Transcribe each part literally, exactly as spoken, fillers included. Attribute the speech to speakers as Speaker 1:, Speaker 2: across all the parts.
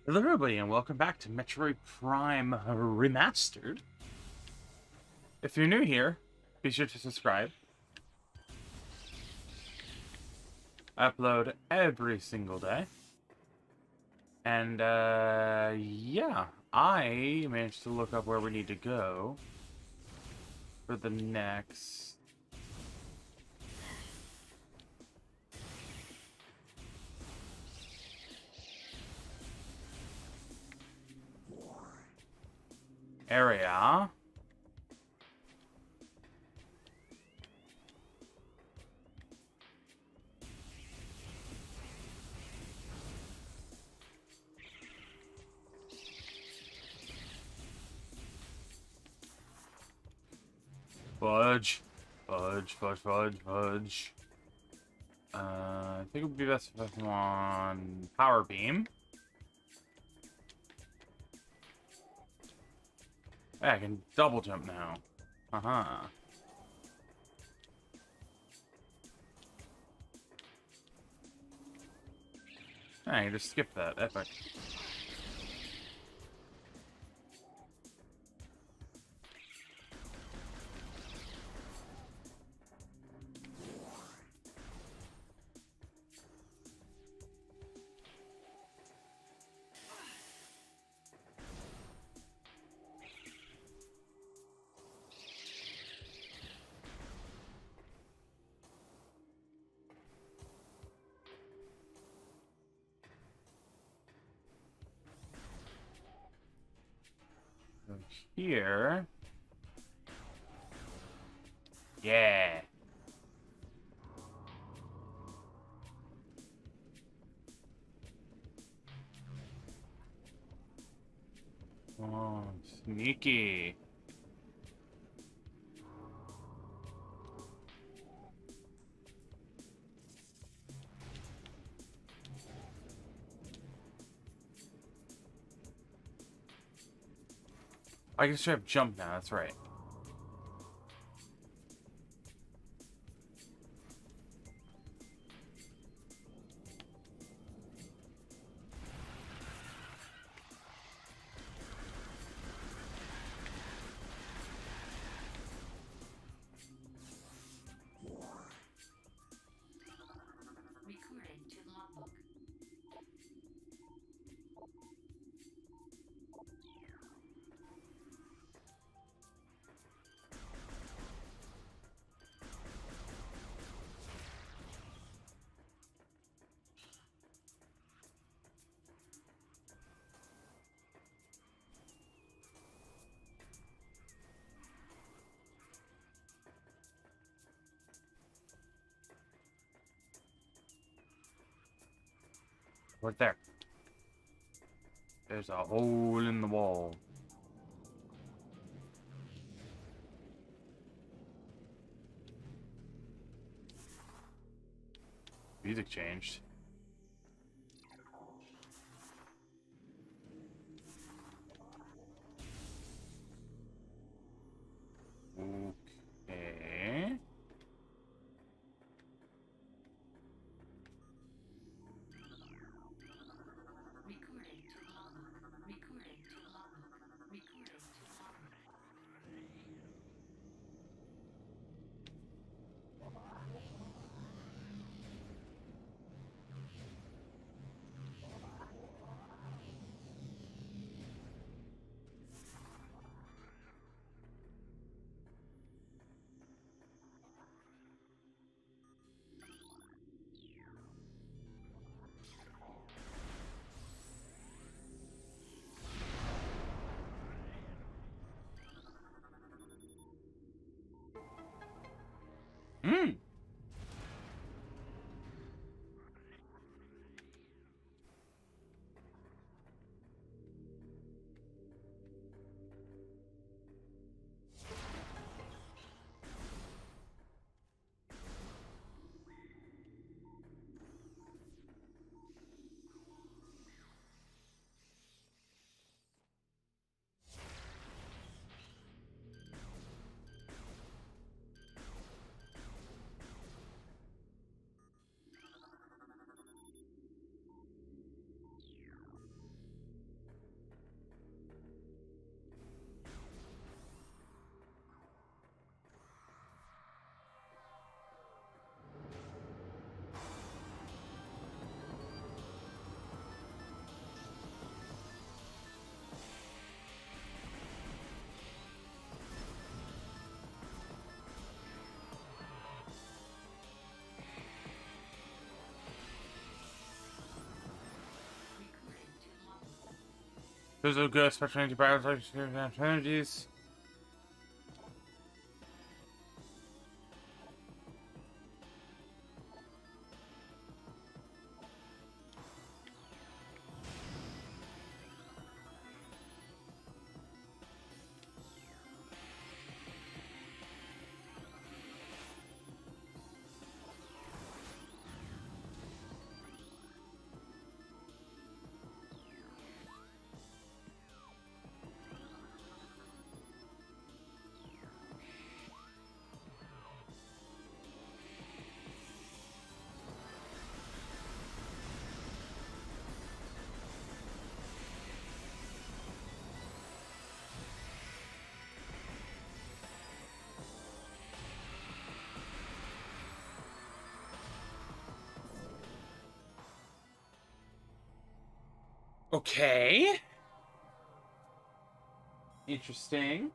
Speaker 1: Hello everybody and welcome back to Metroid Prime Remastered. If you're new here, be sure to subscribe. I upload every single day. And uh, yeah, I managed to look up where we need to go for the next... area. Fudge. Fudge, fudge, fudge, fudge. Uh, I think it would be best if I'm on Power Beam. Yeah, I can double jump now. Uh-huh. I can just skip that. Epic. So here... Yeah. Oh, sneaky. I can straight up jump now, that's right.
Speaker 2: Recording to logbook.
Speaker 1: Right there. There's a hole in the wall. Music changed. Okay.
Speaker 2: Recording to logbook. Recording to logbook. Recording to logbook.
Speaker 1: Hmm. Those are good, special antibiotics, energies. Okay. Interesting.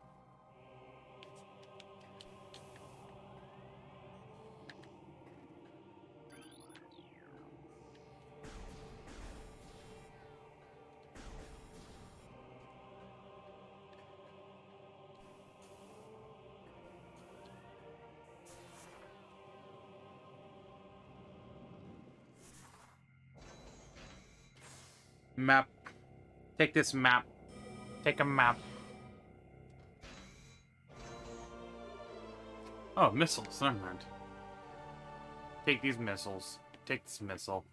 Speaker 1: Map. Take this map. Take a map. Oh, missiles. Never mind. Take these missiles. Take this missile.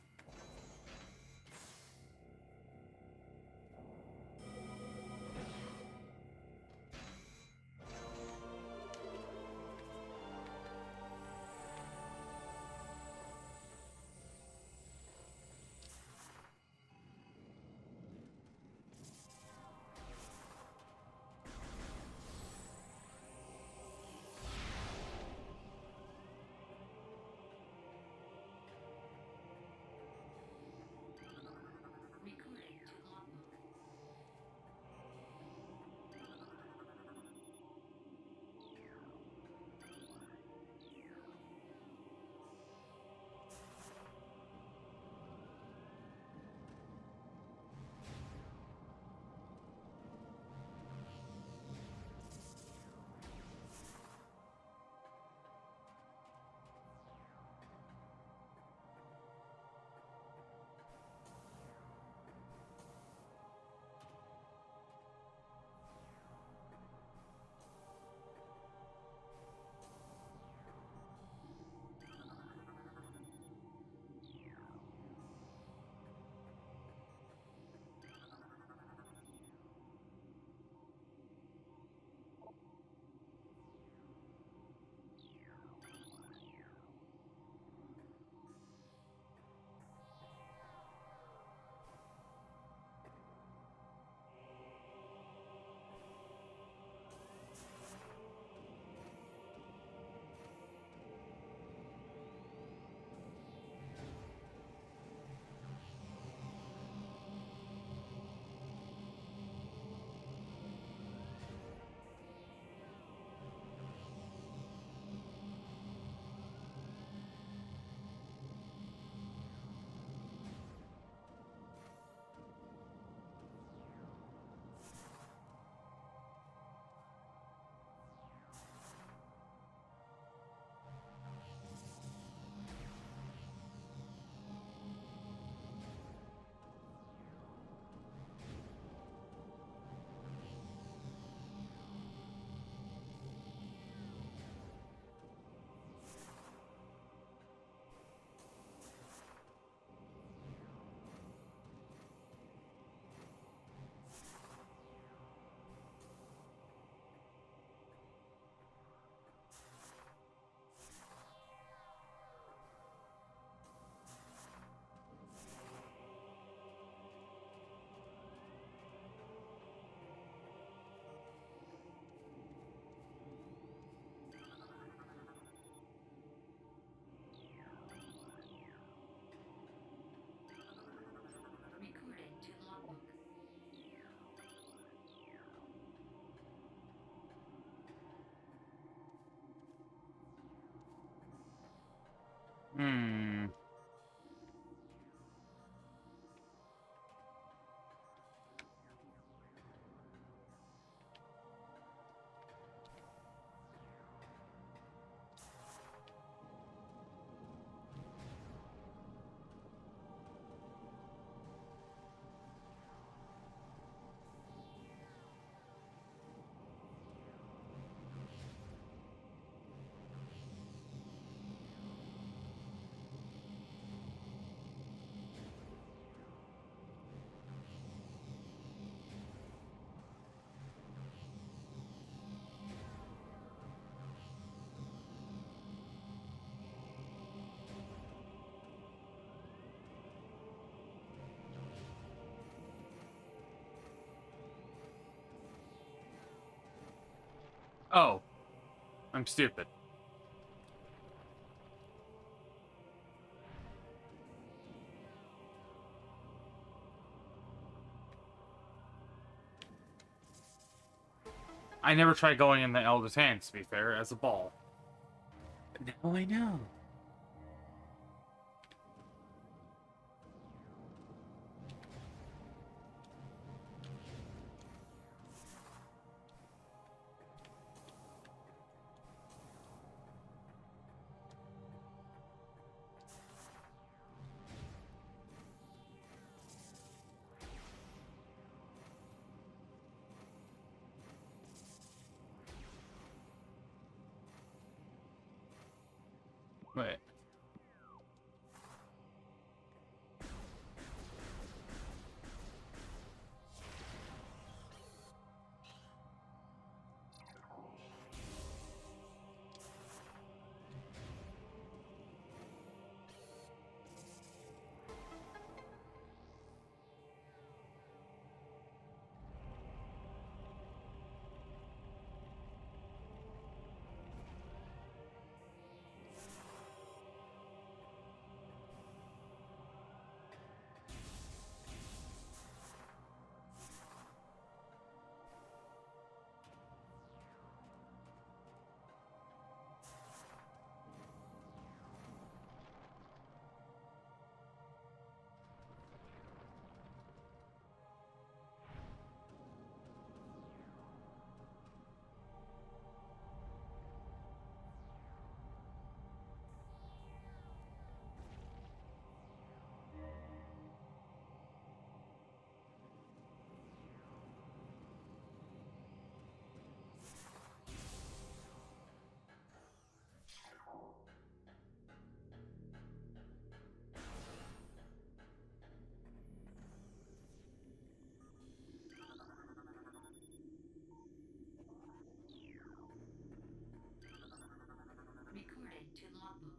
Speaker 1: Oh, I'm stupid. I never tried going in the Elder's hands, to be fair, as a ball. But now I know. Wait.
Speaker 2: Recording to logbook.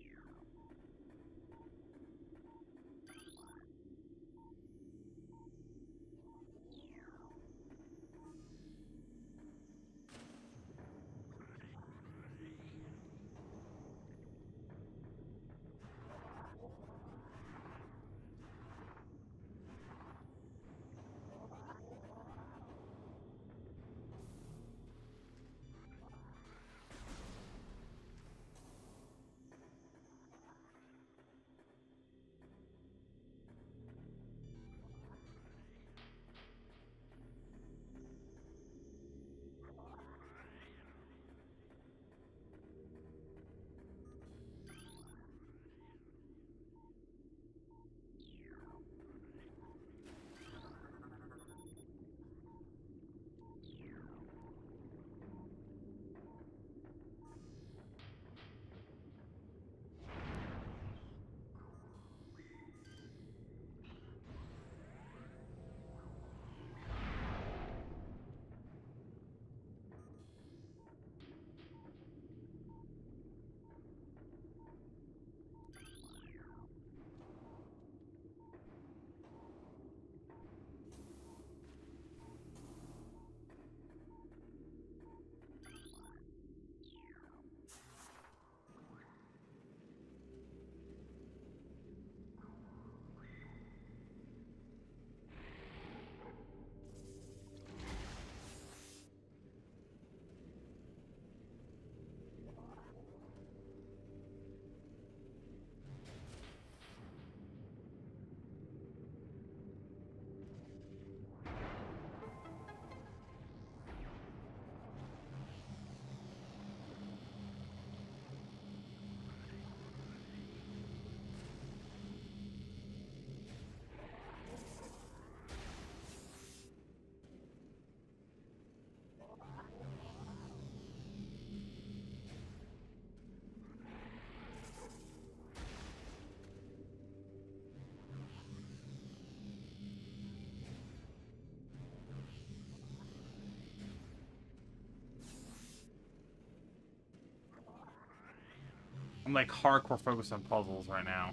Speaker 2: I'm like hardcore focused on puzzles right now.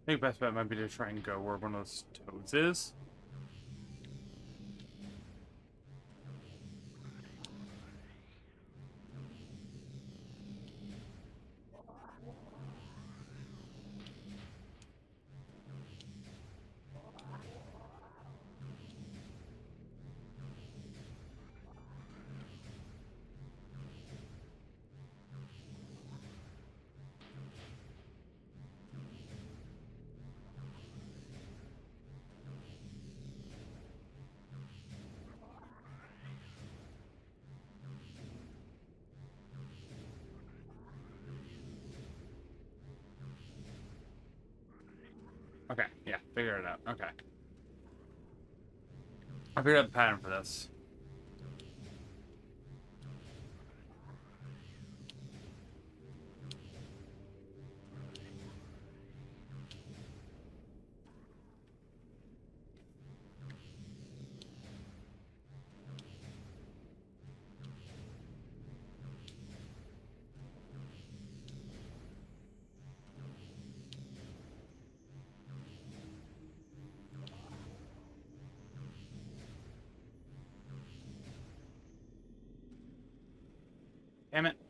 Speaker 1: think best bet might be to try and go where one of those toads is. Okay, yeah, figure it out. Okay. I figured out the pattern for this. Damn it.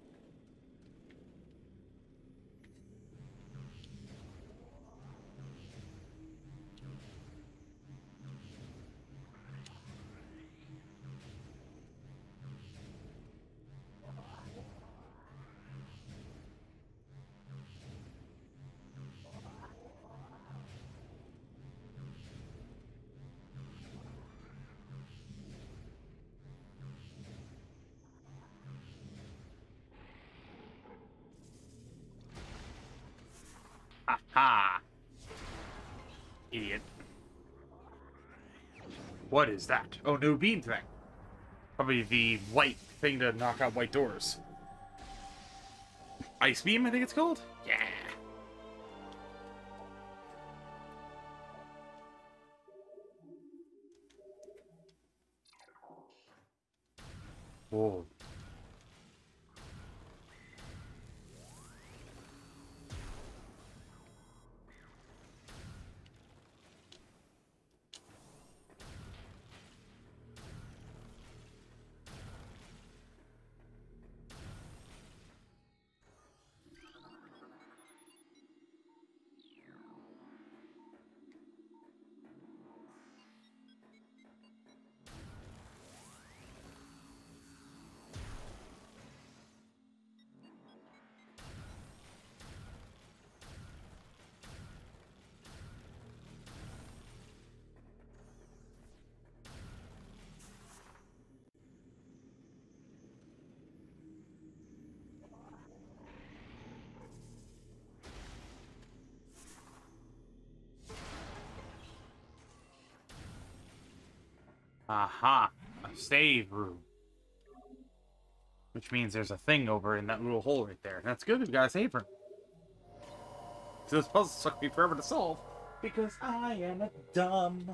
Speaker 1: Ha ha! Idiot. What is that? Oh, new beam thing. Probably the white thing to knock out white doors. Ice beam, I think it's called? Yeah. Whoa. Aha! A save room. Which means there's a thing over in that little hole right there. That's good, we've got a save room. So this puzzle took me forever to solve. Because I am a dumb.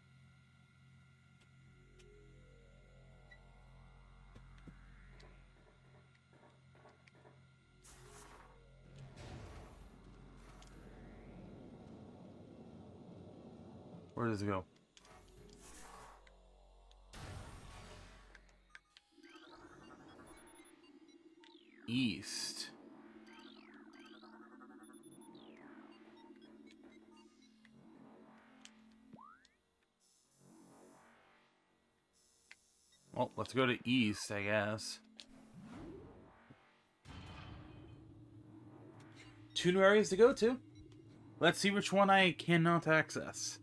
Speaker 1: Where does it go? East. Well, let's go to east, I guess. Two new areas to go to. Let's see which one I cannot access.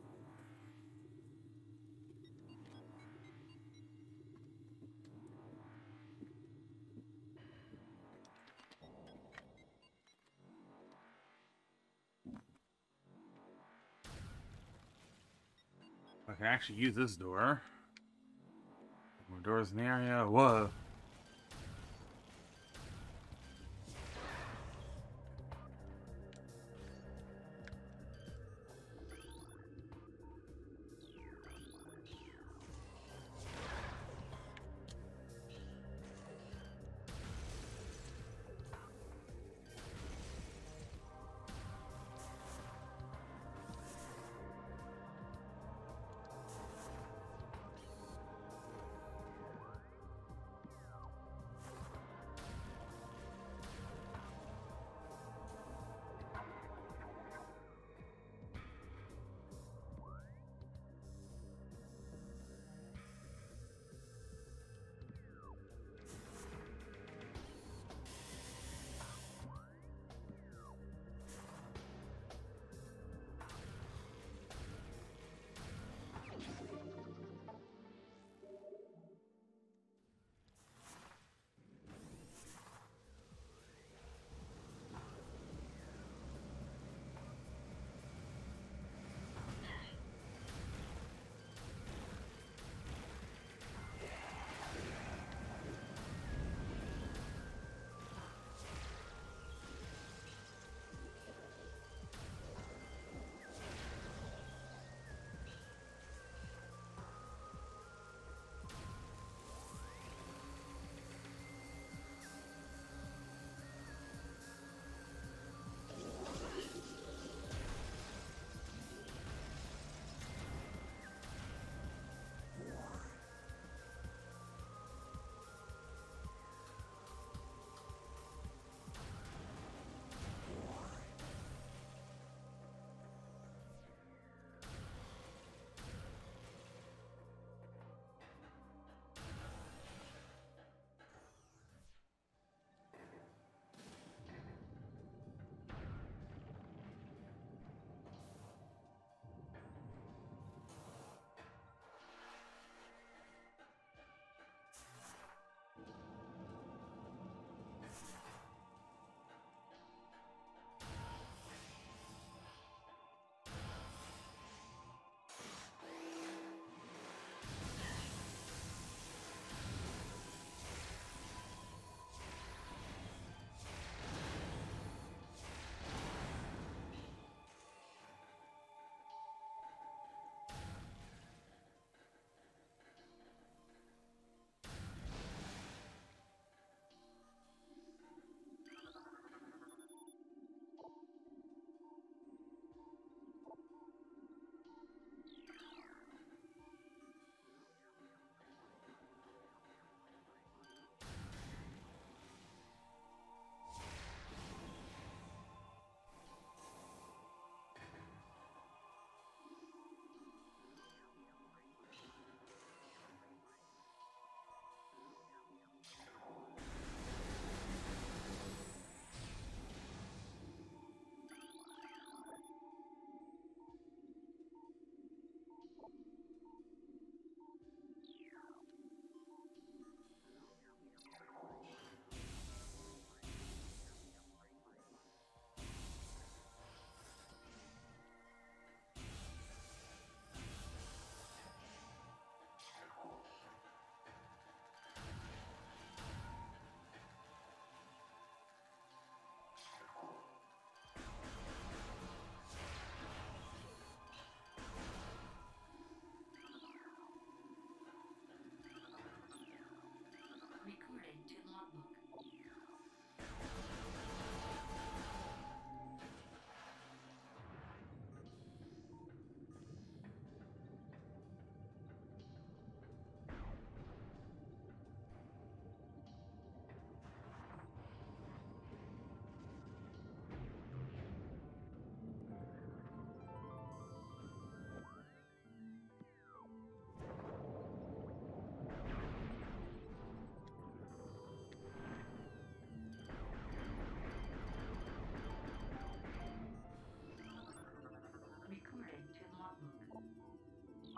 Speaker 1: I can actually use this door. More doors in the area. Whoa.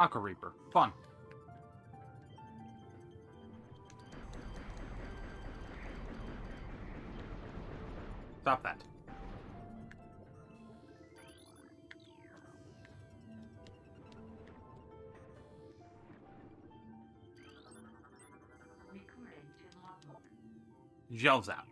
Speaker 1: Aqua Reaper. Fun. Stop that.
Speaker 2: Recording to logbook.
Speaker 1: Gel's out.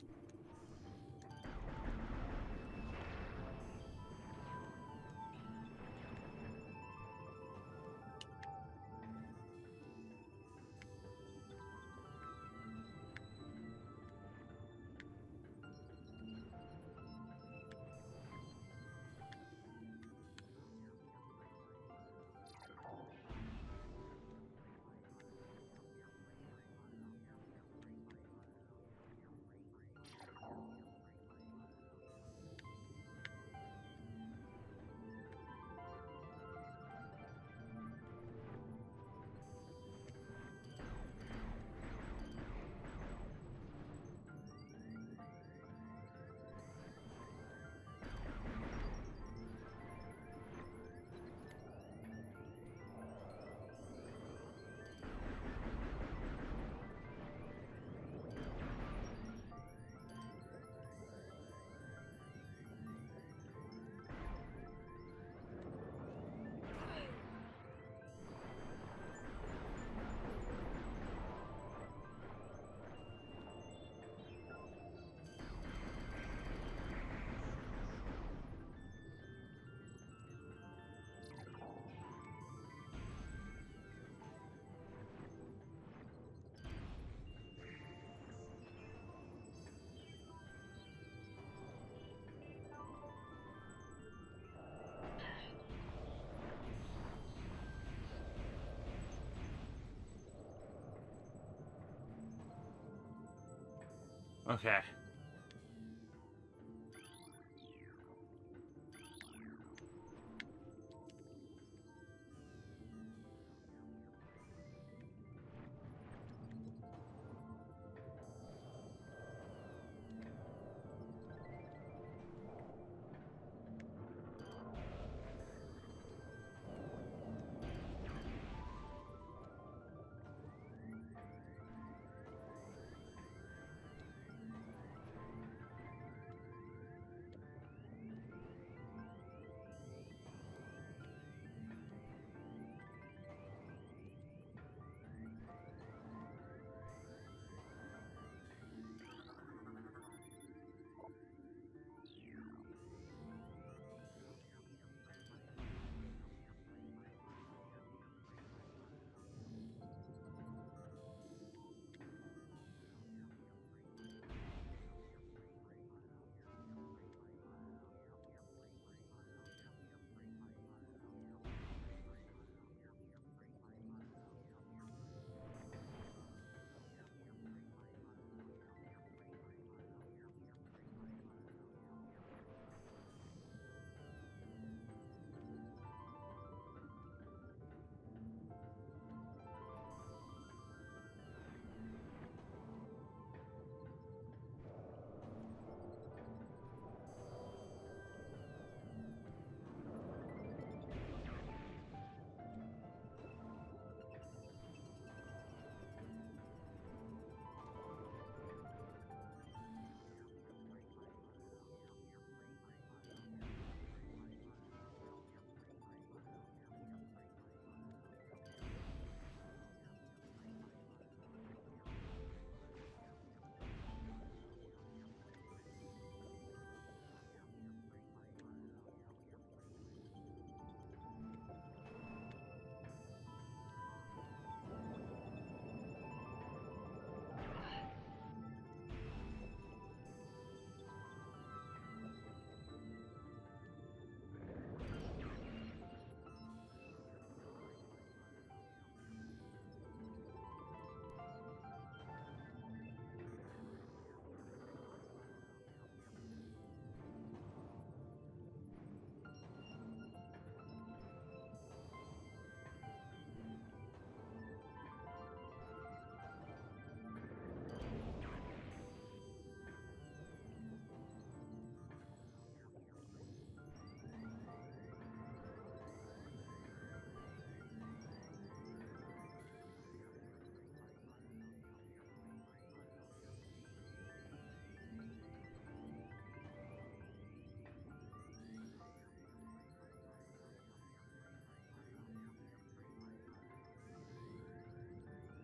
Speaker 1: Okay.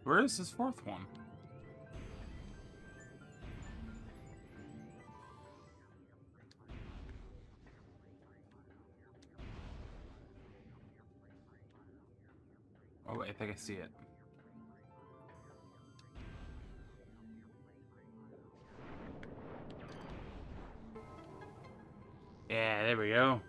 Speaker 1: Where is this fourth one? Oh, wait, I think I see it. Yeah, there we go.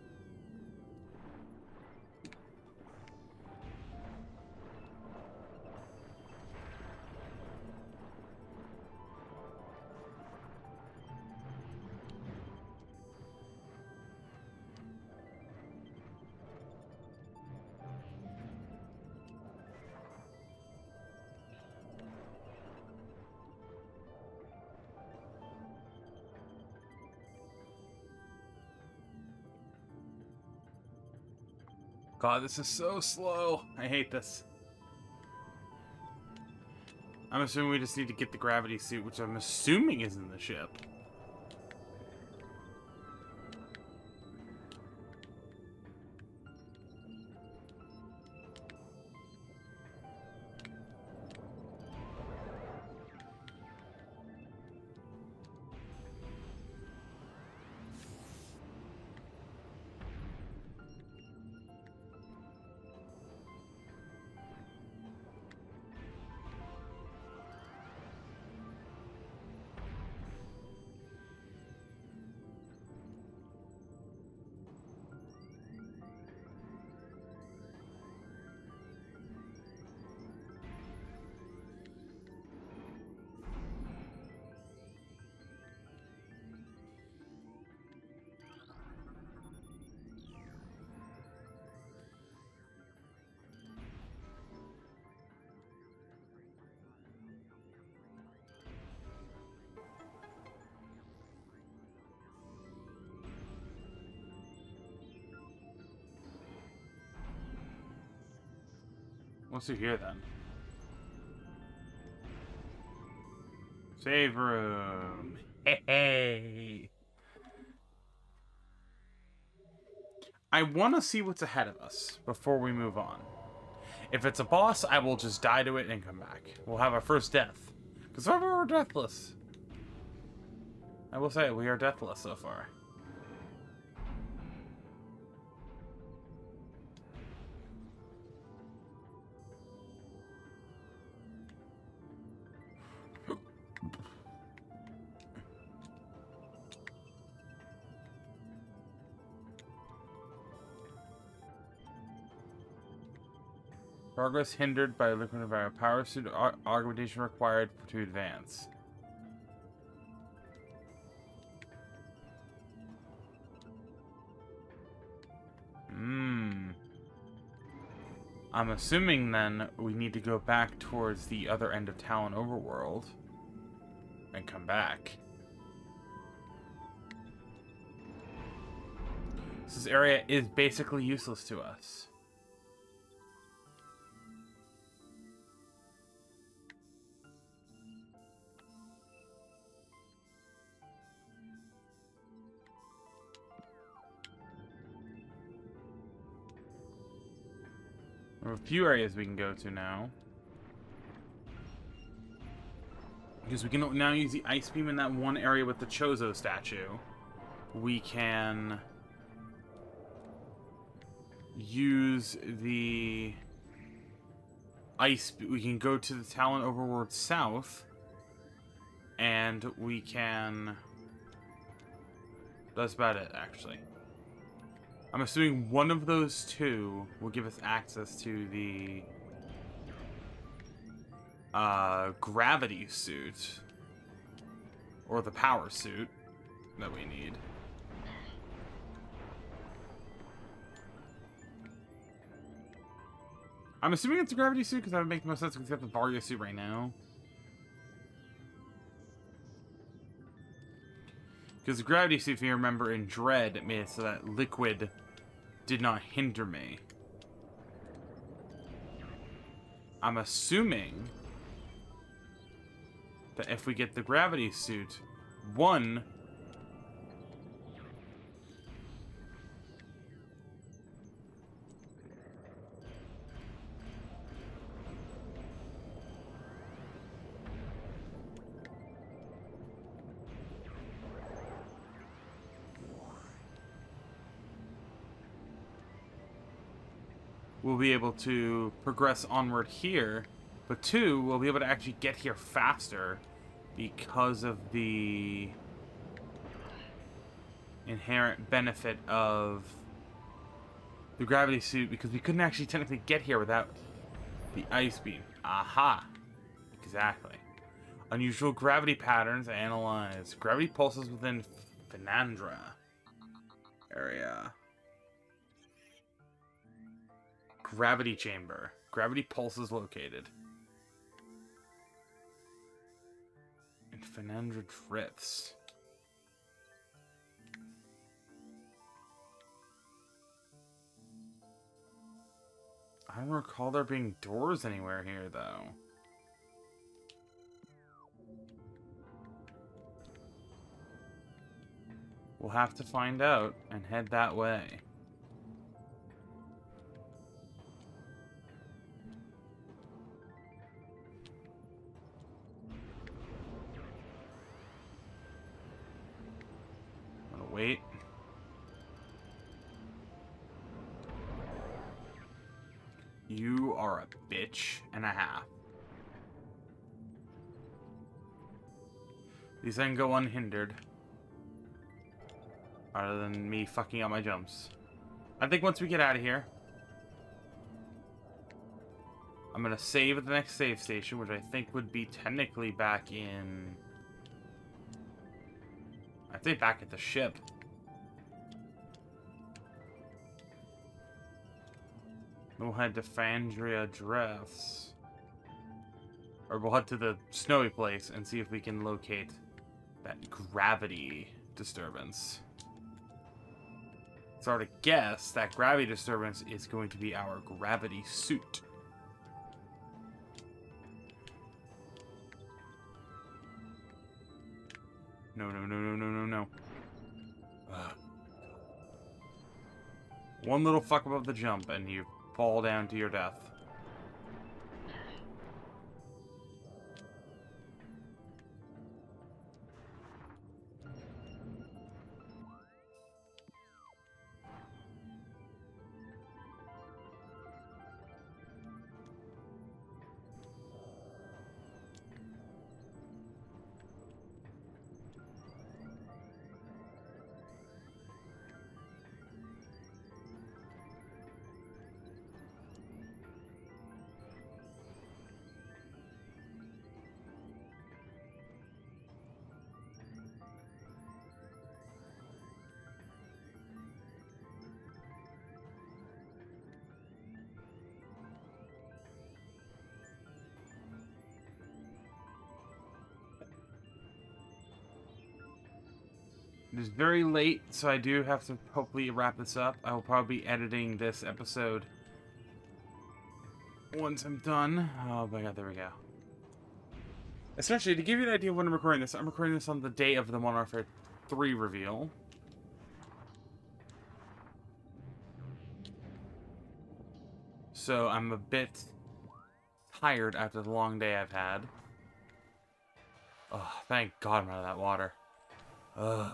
Speaker 1: God, this is so slow. I hate this. I'm assuming we just need to get the gravity suit, which I'm assuming is in the ship. What's through here then? Save room. Hey, hey. I want to see what's ahead of us before we move on. If it's a boss, I will just die to it and come back. We'll have our first death. Because so far we're deathless. I will say, we are deathless so far. Progress hindered by liquid environment. Power suit aug augmentation required to advance. Hmm. I'm assuming then we need to go back towards the other end of Talon Overworld and come back. This area is basically useless to us. There are a few areas we can go to now. Because we can now use the ice beam in that one area with the Chozo statue. We can use the ice... We can go to the Talon Overworld South. And we can... That's about it, actually. I'm assuming one of those two will give us access to the uh, gravity suit or the power suit that we need. I'm assuming it's a gravity suit because that would make the most sense because we have the Varia suit right now. Because the gravity suit, if you remember, in Dread, it made it so that liquid did not hinder me. I'm assuming that if we get the gravity suit, one... we'll be able to progress onward here. But two, we'll be able to actually get here faster because of the inherent benefit of the gravity suit, because we couldn't actually technically get here without the ice beam. Aha! Exactly. Unusual gravity patterns analyzed. Gravity pulses within Fenandra area. Gravity chamber. Gravity pulses located. And Fenandra drifts. I don't recall there being doors anywhere here, though. We'll have to find out and head that way. I'm gonna wait. You are a bitch and a half. These then go unhindered. Other than me fucking up my jumps. I think once we get out of here, I'm gonna save at the next save station, which I think would be technically back in... I'd say back at the ship. We'll head to Fandria Drifts. Or we'll head to the snowy place and see if we can locate that gravity disturbance. So to guess, that gravity disturbance is going to be our gravity suit. No, no, no, no, no, no, no. Ugh. One little fuck above the jump and you fall down to your death. It is very late, so I do have to hopefully wrap this up. I will probably be editing this episode once I'm done. Oh my god, there we go. Essentially, to give you an idea of when I'm recording this, I'm recording this on the day of the Modern Warfare three reveal. So I'm a bit tired after the long day I've had. Oh, thank God I'm out of that water. Ugh.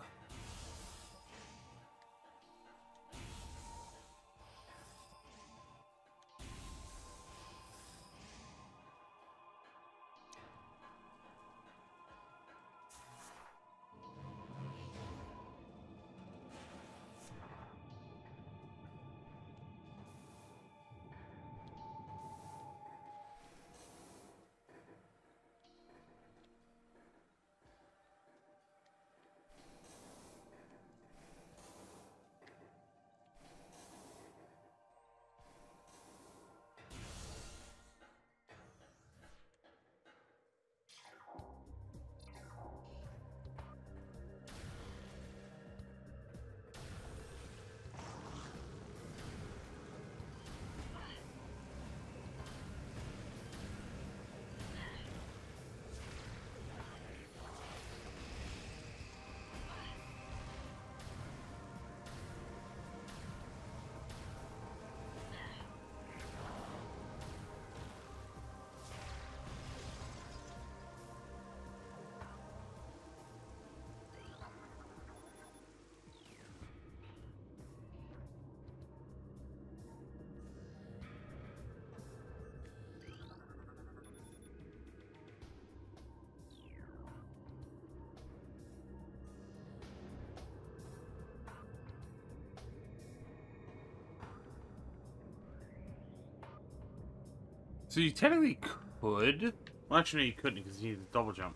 Speaker 1: So you technically could... Well, actually, no, you couldn't because you need a double jump.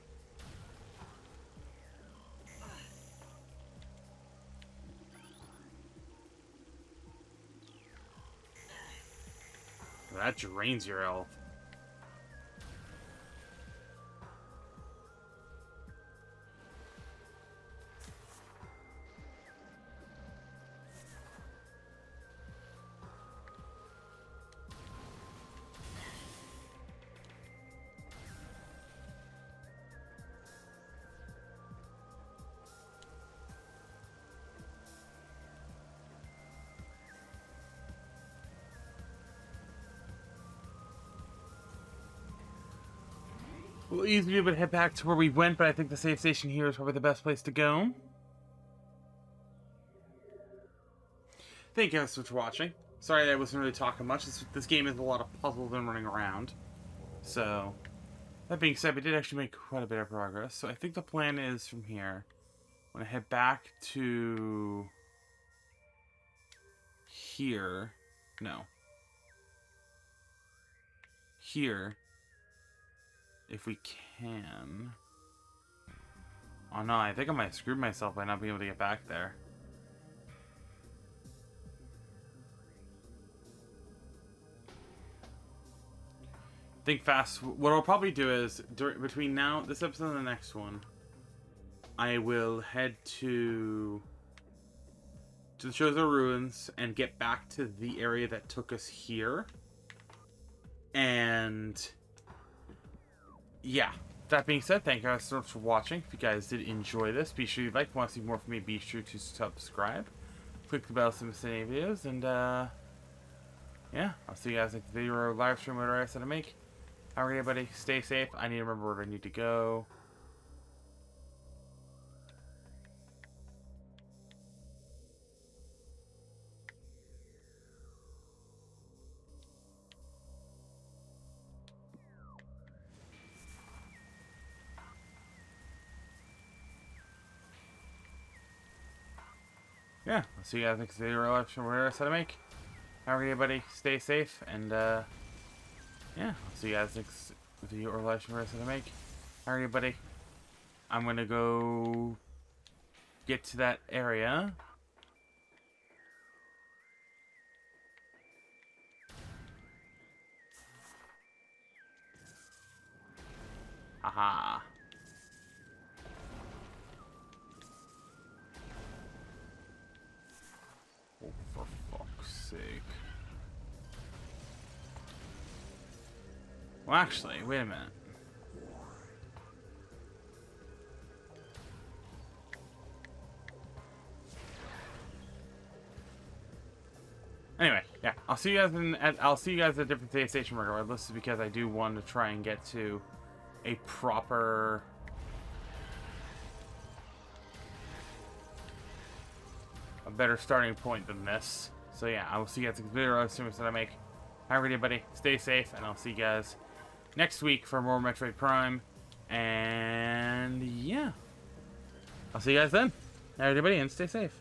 Speaker 1: That drains your health. We'll easily be able to head back to where we went, but I think the save station here is probably the best place to go. Thank you guys so much for watching. Sorry I wasn't really talking much. This, this game is a lot of puzzles and running around. So, that being said, we did actually make quite a bit of progress. So I think the plan is from here. I'm going to head back to... here. No. Here. If we can. Oh no, I think I might have screwed myself by not being able to get back there. Think fast. What I'll probably do is, during, between now, this episode and the next one, I will head to, to the Chozo Ruins and get back to the area that took us here. And... yeah, that being said, thank you guys so much for watching. If you guys did enjoy this, be sure you like, want to see more from me, be sure to subscribe. Click the bell so you don't miss any videos, and uh, yeah, I'll see you guys next video or live stream, whatever I said to make. Have a great day, buddy. Stay safe. I need to remember where I need to go. Yeah, I'll see you guys next video or live stream, whatever I said to make. Have a great day, buddy. Stay safe, and uh, yeah, I'll see you guys next video or live stream, whatever I said to make. Have a great day, buddy. I'm gonna go get to that area. Aha. Oh, for fuck's sake. Well, actually, wait a minute. Anyway, yeah, I'll see you guys in. At, I'll see you guys at a different save station regardless, because I do want to try and get to a proper. A better starting point than this. So yeah, I will see you guys in the video as soon as I make. Have a great day, buddy. Stay safe, and I'll see you guys next week for more Metroid Prime. And yeah, I'll see you guys then. Have a good day, buddy, and stay safe.